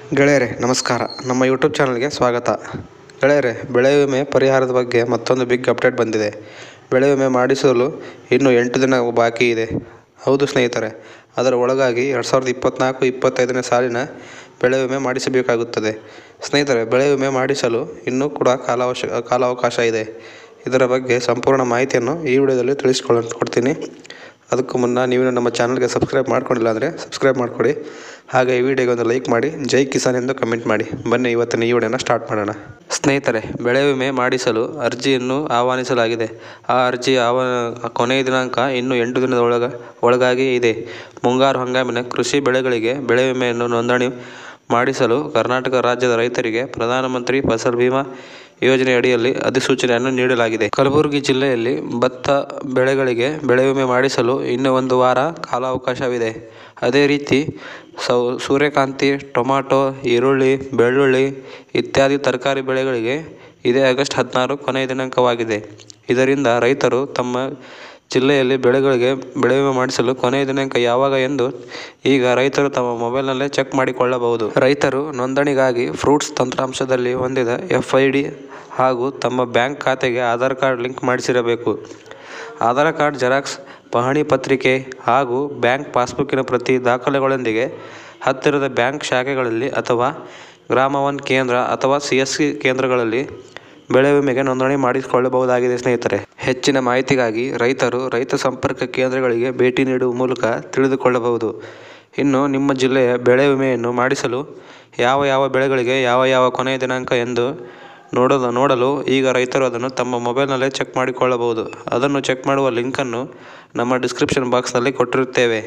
ಗೆಳೆಯರೇ ನಮಸ್ಕಾರ. ನಮ್ಮ ಯೂಟ್ಯೂಬ್ ಚಾನಲ್ಗೆ ಸ್ವಾಗತ. ಗೆಳೆಯರೇ, ಬೆಳೆ ವಿಮೆ ಪರಿಹಾರದ ಬಗ್ಗೆ ಮತ್ತೊಂದು ಬಿಗ್ ಅಪ್ಡೇಟ್ ಬಂದಿದೆ. ಬೆಳೆ ವಿಮೆ ಮಾಡಿಸಲು ಇನ್ನೂ 8 ದಿನ ಬಾಕಿ ಇದೆ. ಹೌದು ಸ್ನೇಹಿತರೆ, ಅದರ ಒಳಗಾಗಿ 2024-25ನೇ ಸಾಲಿನ ಬೆಳೆ ವಿಮೆ ಮಾಡಿಸಬೇಕಾಗುತ್ತದೆ. ಸ್ನೇಹಿತರೆ, ಬೆಳೆ ವಿಮೆ ಮಾಡಿಸಲು ಇನ್ನೂ ಕೂಡ ಕಾಲಾವಕಾಶ ಇದೆ. ಇದರ ಬಗ್ಗೆ ಸಂಪೂರ್ಣ ಮಾಹಿತಿಯನ್ನು ಈ ವಿಡಿಯೋದಲ್ಲಿ ತಿಳಿಸ್ಕೊಡ್ತೀನಿ. ಅದಕ್ಕೂ ಮುನ್ನ ನೀವು ನಮ್ಮ ಚಾನಲ್ಗೆ ಸಬ್ಸ್ಕ್ರೈಬ್ ಮಾಡ್ಕೊಂಡಿಲ್ಲ ಅಂದರೆ ಸಬ್ಸ್ಕ್ರೈಬ್ ಮಾಡಿಕೊಡಿ. ಹಾಗೆ ಈ ವಿಡಿಯೋಗೆ ಒಂದು ಲೈಕ್ ಮಾಡಿ, ಜೈ ಕಿಸಾನ್ ಎಂದು ಕಮೆಂಟ್ ಮಾಡಿ. ಬನ್ನಿ ಇವತ್ತಿನ ಈ ವಿಡಿಯೋನ ಸ್ಟಾರ್ಟ್ ಮಾಡೋಣ. ಸ್ನೇಹಿತರೆ, ಬೆಳೆ ವಿಮೆ ಮಾಡಿಸಲು ಅರ್ಜಿಯನ್ನು ಆಹ್ವಾನಿಸಲಾಗಿದೆ. ಆ ಅರ್ಜಿ ಕೊನೆಯ ದಿನಾಂಕ ಇನ್ನು 8 ದಿನದ ಒಳಗಾಗಿ ಇದೆ. ಮುಂಗಾರು ಹಂಗಾಮಿನ ಕೃಷಿ ಬೆಳೆಗಳಿಗೆ ಬೆಳೆ ವಿಮೆಯನ್ನು ನೋಂದಣಿ ಮಾಡಿಸಲು ಕರ್ನಾಟಕ ರಾಜ್ಯದ ರೈತರಿಗೆ ಪ್ರಧಾನಮಂತ್ರಿ ಫಸಲ್ ಬಿಮಾ ಯೋಜನೆ ಅಡಿಯಲ್ಲಿ ಅಧಿಸೂಚನೆಯನ್ನು ನೀಡಲಾಗಿದೆ. ಕಲಬುರಗಿ ಜಿಲ್ಲೆಯಲ್ಲಿ ಭತ್ತ ಬೆಳೆಗಳಿಗೆ ಬೆಳೆ ವಿಮೆ ಮಾಡಿಸಲು ಇನ್ನೂ 1 ವಾರ ಕಾಲಾವಕಾಶವಿದೆ. ಅದೇ ರೀತಿ ಸೂರ್ಯಕಾಂತಿ, ಟೊಮಾಟೊ, ಈರುಳ್ಳಿ, ಬೆಳ್ಳುಳ್ಳಿ ಇತ್ಯಾದಿ ತರಕಾರಿ ಬೆಳೆಗಳಿಗೆ ಇದೇ ಆಗಸ್ಟ್ 16 ಕೊನೆಯ ದಿನಾಂಕವಾಗಿದೆ. ಇದರಿಂದ ರೈತರು ತಮ್ಮ ಜಿಲ್ಲೆಯಲ್ಲಿ ಬೆಳೆಗಳಿಗೆ ಬೆಳೆ ವಿಮೆ ಮಾಡಿಸಲು ಕೊನೆಯ ದಿನಾಂಕ ಯಾವಾಗ ಎಂದು ಈಗ ರೈತರು ತಮ್ಮ ಮೊಬೈಲ್ನಲ್ಲೇ ಚೆಕ್ ಮಾಡಿಕೊಳ್ಳಬಹುದು. ರೈತರು ನೋಂದಣಿಗಾಗಿ ಫ್ರೂಟ್ಸ್ ತಂತ್ರಾಂಶದಲ್ಲಿ ಹೊಂದಿದ FID ಹಾಗೂ ತಮ್ಮ ಬ್ಯಾಂಕ್ ಖಾತೆಗೆ ಆಧಾರ್ ಕಾರ್ಡ್ ಲಿಂಕ್ ಮಾಡಿಸಿರಬೇಕು. ಆಧಾರ್ ಕಾರ್ಡ್ ಜೆರಾಕ್ಸ್, ಪಹಣಿ ಪತ್ರಿಕೆ ಹಾಗೂ ಬ್ಯಾಂಕ್ ಪಾಸ್ಬುಕ್ಕಿನ ಪ್ರತಿ ದಾಖಲೆಗಳೊಂದಿಗೆ ಹತ್ತಿರದ ಬ್ಯಾಂಕ್ ಶಾಖೆಗಳಲ್ಲಿ ಅಥವಾ ಗ್ರಾಮ 1 ಕೇಂದ್ರ ಅಥವಾ CSC ಕೇಂದ್ರಗಳಲ್ಲಿ ಬೆಳೆ ವಿಮೆಗೆ ನೋಂದಣಿ ಮಾಡಿಸಿಕೊಳ್ಳಬಹುದಾಗಿದೆ. ಸ್ನೇಹಿತರೆ, ಹೆಚ್ಚಿನ ಮಾಹಿತಿಗಾಗಿ ರೈತರು ರೈತ ಸಂಪರ್ಕ ಕೇಂದ್ರಗಳಿಗೆ ಭೇಟಿ ನೀಡುವ ಮೂಲಕ ತಿಳಿದುಕೊಳ್ಳಬಹುದು. ಇನ್ನು ನಿಮ್ಮ ಜಿಲ್ಲೆಯ ಬೆಳೆ ವಿಮೆಯನ್ನು ಮಾಡಿಸಲು ಯಾವ ಬೆಳೆಗಳಿಗೆ ಯಾವ ಕೊನೆಯ ದಿನಾಂಕ ಎಂದು ನೋಡಲು ಈಗ ರೈತರು ಅದನ್ನು ತಮ್ಮ ಮೊಬೈಲ್ನಲ್ಲೇ ಚೆಕ್ ಮಾಡಿಕೊಳ್ಳಬಹುದು. ಅದನ್ನು ಚೆಕ್ ಮಾಡುವ ಲಿಂಕನ್ನು ನಮ್ಮ ಡಿಸ್ಕ್ರಿಪ್ಷನ್ ಬಾಕ್ಸ್ನಲ್ಲಿ ಕೊಟ್ಟಿರುತ್ತೇವೆ.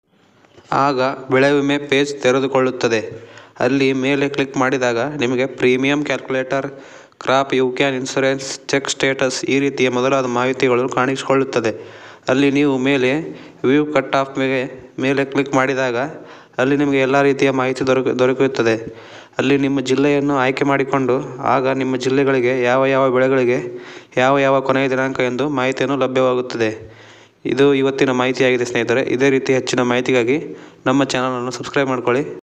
ಆಗ ಬೆಳೆ ವಿಮೆ ಪೇಜ್ ತೆರೆದುಕೊಳ್ಳುತ್ತದೆ. ಅಲ್ಲಿ ಮೇಲೆ ಕ್ಲಿಕ್ ಮಾಡಿದಾಗ ನಿಮಗೆ ಪ್ರೀಮಿಯಂ ಕ್ಯಾಲ್ಕುಲೇಟರ್, ಕ್ರಾಪ್ ಯುಕ್ಯಾನ್ ಇನ್ಶೂರೆನ್ಸ್, ಚೆಕ್ ಸ್ಟೇಟಸ್ ಈ ರೀತಿಯ ಮೊದಲಾದ ಮಾಹಿತಿಗಳು ಕಾಣಿಸಿಕೊಳ್ಳುತ್ತದೆ. ಅಲ್ಲಿ ನೀವು ಮೇಲೆ ವ್ಯೂ ಕಟ್ ಆಫ್ ಮೇಲೆ ಕ್ಲಿಕ್ ಮಾಡಿದಾಗ ಅಲ್ಲಿ ನಿಮಗೆ ಎಲ್ಲ ರೀತಿಯ ಮಾಹಿತಿ ದೊರಕುತ್ತದೆ. ಅಲ್ಲಿ ನಿಮ್ಮ ಜಿಲ್ಲೆಯನ್ನು ಆಯ್ಕೆ ಮಾಡಿಕೊಂಡು ಆಗ ನಿಮ್ಮ ಜಿಲ್ಲೆಗಳಿಗೆ ಯಾವ ಬೆಳೆಗಳಿಗೆ ಯಾವ ಕೊನೆಯ ದಿನಾಂಕ ಎಂದು ಮಾಹಿತಿಯನ್ನು ಲಭ್ಯವಾಗುತ್ತದೆ. ಇದು ಇವತ್ತಿನ ಮಾಹಿತಿಯಾಗಿದೆ ಸ್ನೇಹಿತರೆ. ಇದೇ ರೀತಿ ಹೆಚ್ಚಿನ ಮಾಹಿತಿಗಾಗಿ ನಮ್ಮ ಚಾನಲನ್ನು ಸಬ್ಸ್ಕ್ರೈಬ್ ಮಾಡ್ಕೊಳ್ಳಿ.